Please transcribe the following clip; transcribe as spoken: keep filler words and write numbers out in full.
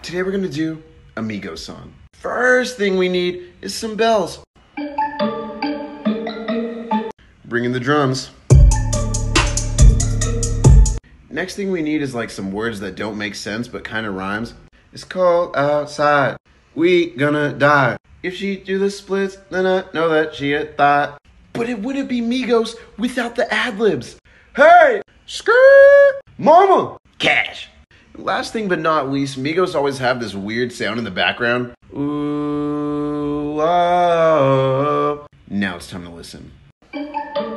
Today we're gonna do a MIGOS song. First thing we need is some bells. Bring in the drums. Next thing we need is like some words that don't make sense but kind of rhymes. It's cold outside, we gonna die. If she do the splits, then I know that she a thought. But it wouldn't be MIGOS without the ad-libs. Hey, skirt, mama, cash. Last thing but not least, MIGOS always have this weird sound in the background. Ooh, oh. Now it's time to listen.